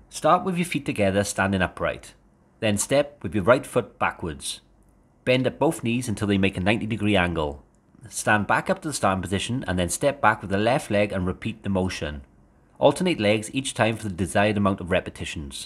Start with your feet together standing upright. Then step with your right foot backwards. Bend at both knees until they make a 90-degree angle. Stand back up to the starting position and then step back with the left leg and repeat the motion. Alternate legs each time for the desired amount of repetitions.